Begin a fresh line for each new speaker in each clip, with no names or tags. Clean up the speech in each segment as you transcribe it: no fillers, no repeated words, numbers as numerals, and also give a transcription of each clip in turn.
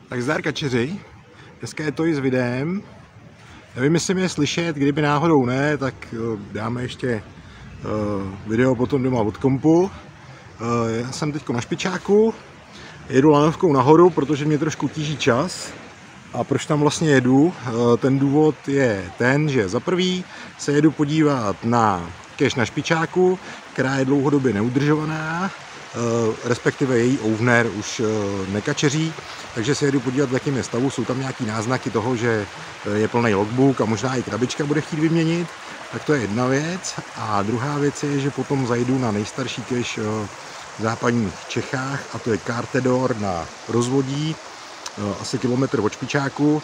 Tak zdar kačeři, dneska je to i s videem. Nevím, jestli mě je slyšet, kdyby náhodou ne, tak dáme ještě video potom doma od kompu. Já jsem teď na špičáku, jedu lanovkou nahoru, protože mě trošku tíží čas. A proč tam vlastně jedu? Ten důvod je ten, že za prvý se jedu podívat na cache na špičáku, která je dlouhodobě neudržovaná, respektive její owner už nekačeří, takže se jedu podívat, v jakém je stavu. Jsou tam nějaký náznaky toho, že je plný logbook a možná i krabička bude chtít vyměnit, tak to je jedna věc. A druhá věc je, že potom zajdu na nejstarší cache v západních Čechách, a to je Kartedor na Rozvodí, asi kilometr od špičáku.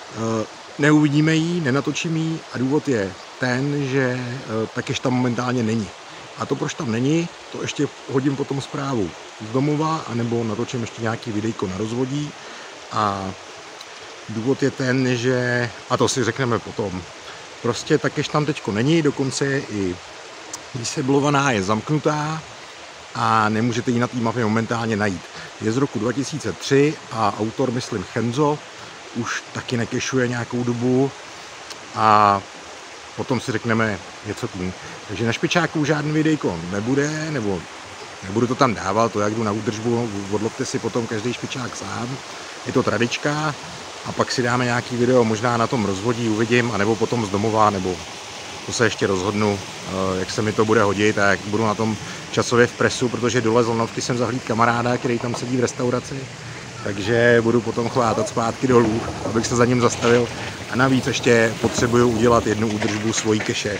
Neuvidíme ji, nenatočím ji a důvod je ten, že ta cache tam momentálně není. A to, proč tam není, to ještě hodím potom zprávu z domova, anebo natočím ještě nějaký videjko na Rozvodí. A důvod je ten, že, a to si řekneme potom, prostě ta cache tam teďko není, dokonce je i vyseblovaná, je zamknutá a nemůžete ji na té mapě momentálně najít. Je z roku 2003 a autor, myslím Chenzo, už taky nekešuje nějakou dobu a potom si řekneme něco tím. Takže na špičáku žádný videjko nebude, nebo nebudu to tam dávat, to jak jdu na údržbu, odlovte si potom každý špičák sám. Je to tradička a pak si dáme nějaký video možná na tom Rozvodí, uvidím, anebo potom z domova, nebo to se ještě rozhodnu, jak se mi to bude hodit a jak budu na tom časově v presu, protože dole z lanovky jsem zahlídl kamaráda, který tam sedí v restauraci, takže budu potom chvátat zpátky dolů, abych se za ním zastavil. A navíc ještě potřebuju udělat jednu údržbu svojí cache,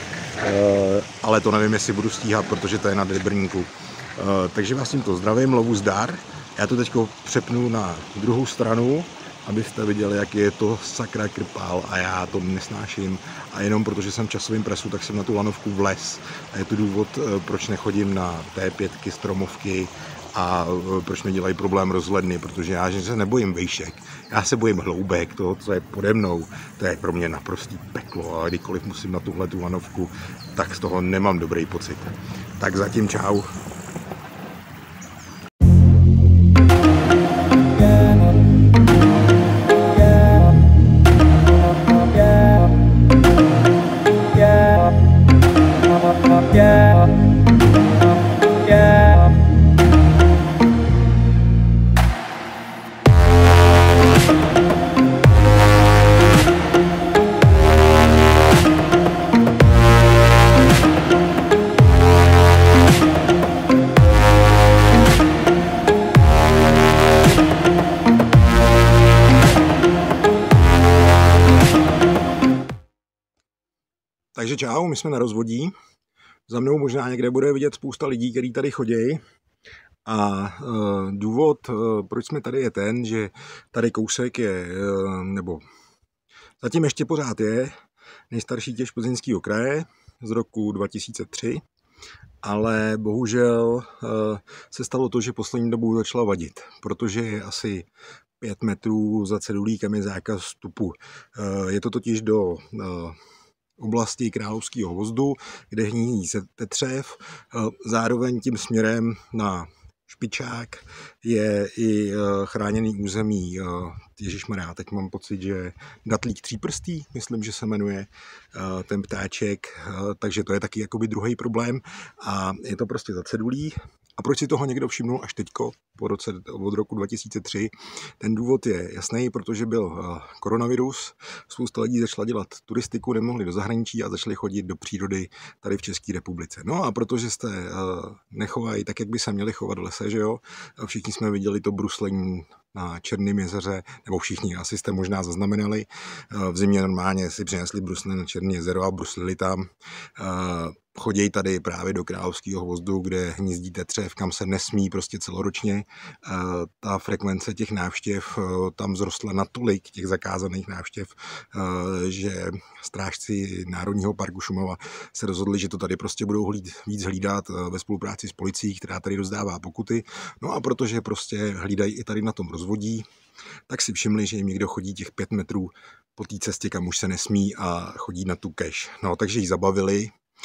ale to nevím, jestli budu stíhat, protože to je na Debrníku. Takže vás tímto zdravím, lovu zdar. Já to teď přepnu na druhou stranu, abyste viděli, jak je to sakra krpál a já to nesnáším. A jenom protože jsem v časovém presu, tak jsem na tu lanovku vlez. A je to důvod, proč nechodím na T5, stromovky a proč mi dělají problém rozhledny, protože já že se nebojím vejšek. Já se bojím hloubek, toho, co je pode mnou. To je pro mě naprostý peklo a kdykoliv musím na tuhle tu lanovku, tak z toho nemám dobrý pocit. Tak zatím čau. Takže čau, my jsme na Rozvodí. Za mnou možná někde bude vidět spousta lidí, kteří tady chodí. A důvod, proč jsme tady, je ten, že tady kousek je, nebo zatím ještě pořád je, nejstarší cache Plzeňského kraje z roku 2003. Ale bohužel se stalo to, že poslední dobou začala vadit, protože je asi 5 metrů za cedulíkem je zákaz vstupu. Je to totiž do oblasti Královského hvozdu, kde hnízdí se tetřev. Zároveň tím směrem na špičák je i chráněný území, ježišmarja, teď mám pocit, že datlík tříprstý, myslím, že se jmenuje ten ptáček, takže to je taky jakoby druhý problém a je to prostě za cedulí. A proč si toho někdo všimnul až teďko, od roku 2003? Ten důvod je jasný, protože byl koronavirus, spousta lidí začala dělat turistiku, nemohli do zahraničí a začali chodit do přírody tady v České republice. No a protože jste nechovají tak, jak by se měli chovat v lese, že jo? Všichni jsme viděli to bruslení na Černém jezeře, nebo všichni asi jste možná zaznamenali. V zimě normálně si přinesli brusle na Černé jezero a bruslili tam. Chodí tady právě do Královského hvozdu, kde hnízdí tetřev, kam se nesmí prostě celoročně. Ta frekvence těch návštěv tam vzrostla natolik, těch zakázaných návštěv, že strážci Národního parku Šumava se rozhodli, že to tady prostě budou víc hlídat ve spolupráci s policií, která tady rozdává pokuty. No a protože prostě hlídají i tady na tom Rozvodí, tak si všimli, že jim někdo chodí těch 5 metrů po té cestě, kam už se nesmí a chodí na tu cache. No takže ji zabavili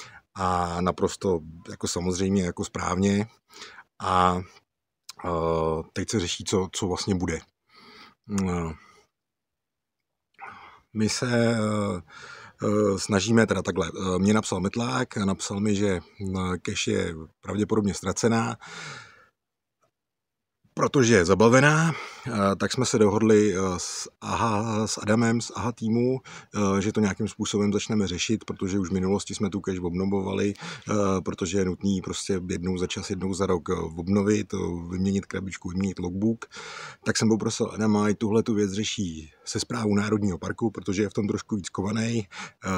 a naprosto jako samozřejmě jako správně a teď se řeší, co vlastně bude. My se snažíme teda takhle. Mě napsal Metlák, napsal mi, že cache je pravděpodobně ztracená, protože je zabavená, tak jsme se dohodli s Adamem z AHA týmu, že to nějakým způsobem začneme řešit, protože už v minulosti jsme tu cache obnovovali, protože je nutný prostě jednou za čas, jednou za rok obnovit, vyměnit krabičku, vyměnit logbook. Tak jsem poprosil Adama, i tuhle tu věc řeší se správou Národního parku, protože je v tom trošku víc kovaný.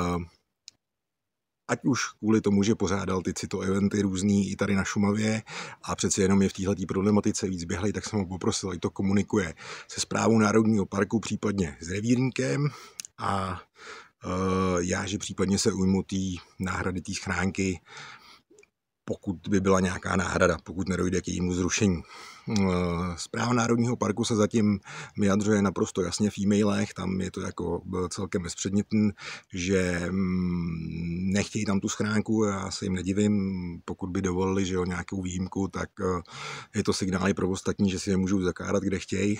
Ať už kvůli tomu, že pořádal ty cito-eventy různý i tady na Šumavě a přeci jenom je v této problematice víc běhlej, tak jsem ho poprosil, ať to komunikuje se správou Národního parku, případně s revírníkem a já, že případně se ujmu té náhrady té schránky, pokud by byla nějaká náhrada, pokud nedojde k jejímu zrušení. Správa Národního parku se zatím vyjadřuje naprosto jasně v e-mailech, tam je to jako celkem bezpředmětný, že nechtějí tam tu schránku, já se jim nedivím, pokud by dovolili, že jo, nějakou výjimku, tak je to signály pro ostatní, že si je můžou zakládat, kde chtějí.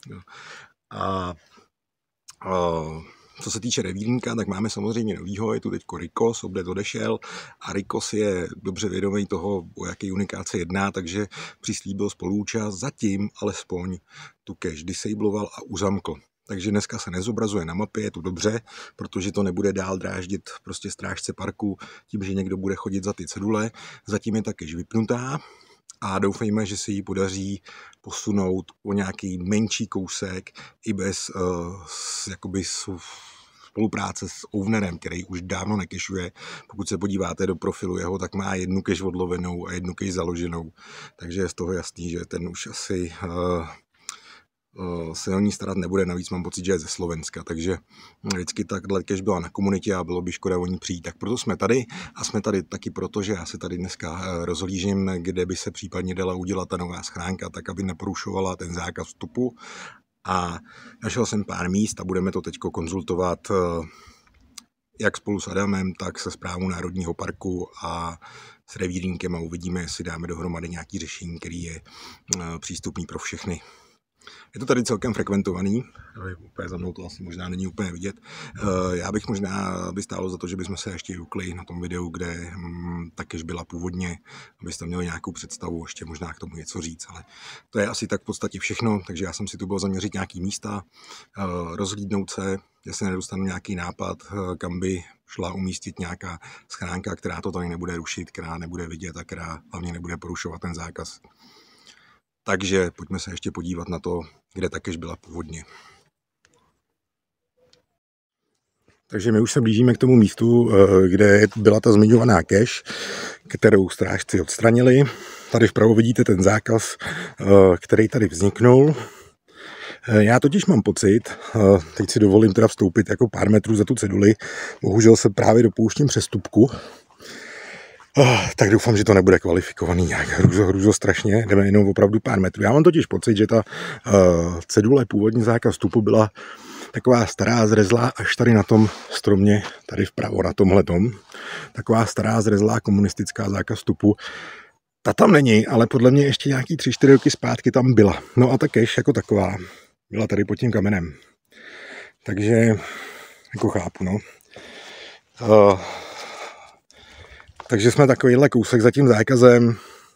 Co se týče revírníka, tak máme samozřejmě novýho, je tu teď Rikos, obdet odešel a Rikos je dobře vědomý toho, o jaký unikát se jedná, takže přislíbil spoluúčast, zatím alespoň tu cache disabloval a uzamkl. Takže dneska se nezobrazuje na mapě, je to dobře, protože to nebude dál dráždit prostě strážce parku tím, že někdo bude chodit za ty cedule. Zatím je ta cache vypnutá a doufejme, že se jí podaří posunout o nějaký menší kousek i bez jakoby spolupráce s ownerem, který už dávno nekešuje. Pokud se podíváte do profilu jeho, tak má jednu cache odlovenou a jednu cache založenou. Takže je z toho jasný, že ten už asi se o ní starat nebude, navíc mám pocit, že je ze Slovenska, takže vždycky takhle cache byla na komunitě a bylo by škoda o ní přijít. Tak proto jsme tady a jsme tady taky proto, že já se tady dneska rozhlížím, kde by se případně dala udělat ta nová schránka, tak aby neporušovala ten zákaz vstupu. A našel jsem pár míst a budeme to teď konzultovat jak spolu s Adamem, tak se správou Národního parku a s revírníkem a uvidíme, jestli dáme dohromady nějaké řešení, který je přístupný pro všechny. Je to tady celkem frekventovaný, úplně za mnou to asi možná není úplně vidět. Já bych možná, by stálo za to, že bychom se ještě jukli na tom videu, kde ta cache byla původně, abyste měli nějakou představu, ještě možná k tomu něco říct, ale to je asi tak v podstatě všechno, takže já jsem si tu byl zaměřit nějaký místa, rozhlídnout se, jestli nedostanu nějaký nápad, kam by šla umístit nějaká schránka, která to tady nebude rušit, která nebude vidět a která hlavně nebude porušovat ten zákaz. Takže pojďme se ještě podívat na to, kde ta cache byla původně. Takže my už se blížíme k tomu místu, kde byla ta zmiňovaná cache, kterou strážci odstranili. Tady vpravo vidíte ten zákaz, který tady vzniknul. Já totiž mám pocit, teď si dovolím teda vstoupit jako pár metrů za tu ceduli, bohužel se právě dopouštím přestupku. Tak doufám, že to nebude kvalifikovaný nějak hruzo strašně, jdeme jenom opravdu pár metrů. Já mám totiž pocit, že ta cedule původní zákaz vstupu byla taková stará zrezlá až tady na tom stromě, tady vpravo na tomhletom. Taková stará zrezlá komunistická zákaz vstupu. Ta tam není, ale podle mě ještě nějaký 3-4 roky zpátky tam byla. No a ta cache jako taková byla tady pod tím kamenem. Takže jako chápu, no. Takže jsme takovýhle kousek za tím zákazem.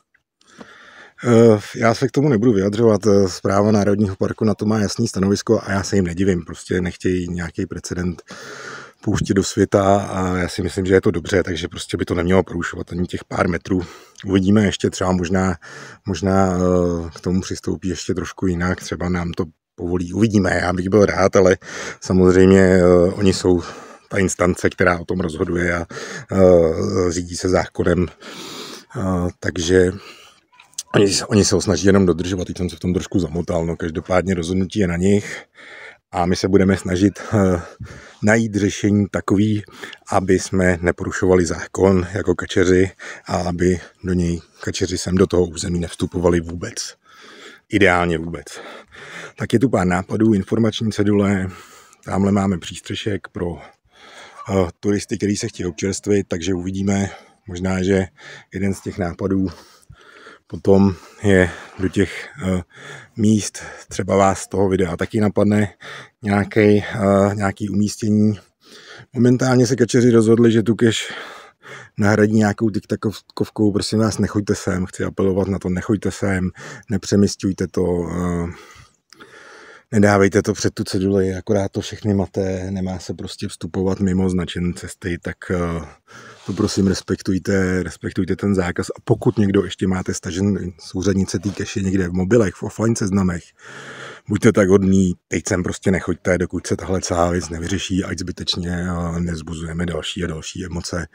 Já se k tomu nebudu vyjadřovat. Správa Národního parku na to má jasný stanovisko a já se jim nedivím. Prostě nechtějí nějaký precedent pouštět do světa a já si myslím, že je to dobře, takže prostě by to nemělo porušovat ani těch pár metrů. Uvidíme ještě třeba možná k tomu přistoupí ještě trošku jinak, třeba nám to povolí. Uvidíme, já bych byl rád, ale samozřejmě oni jsou ta instance, která o tom rozhoduje a řídí se zákonem. Takže oni se ho snaží jenom dodržovat, teď jsem se v tom trošku zamotal, no každopádně rozhodnutí je na nich a my se budeme snažit najít řešení takový, aby jsme neporušovali zákon jako kačeři a aby do něj kačeři sem do toho území nevstupovali vůbec. Ideálně vůbec. Tak je tu pár nápadů, informační cedule, tamhle máme přístřešek pro turisty, kteří se chtějí občerstvit, takže uvidíme, možná, že jeden z těch nápadů Potom je do těch míst, třeba vás z toho videa taky napadne nějaký umístění. Momentálně se kačeři rozhodli, že tu cache nahradí nějakou tiktakovkou, prosím vás, nechoďte sem, chci apelovat na to, nechoďte sem, nepřemysťujte to, nedávejte to před tu ceduli, akorát to všechny maté, nemá se prostě vstupovat mimo značené cesty, tak to prosím respektujte ten zákaz a pokud někdo ještě máte stažen z úřednice té cache někde v mobilech, v offline seznamech, buďte tak hodný, teď sem prostě nechoďte, dokud se tahle celá věc nevyřeší, ať zbytečně nezbuzujeme další a další emoce.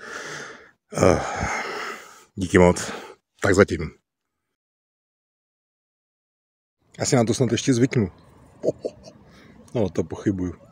Díky moc. Tak zatím. Já si na to snad ještě zvyknu. No, to pochybuju.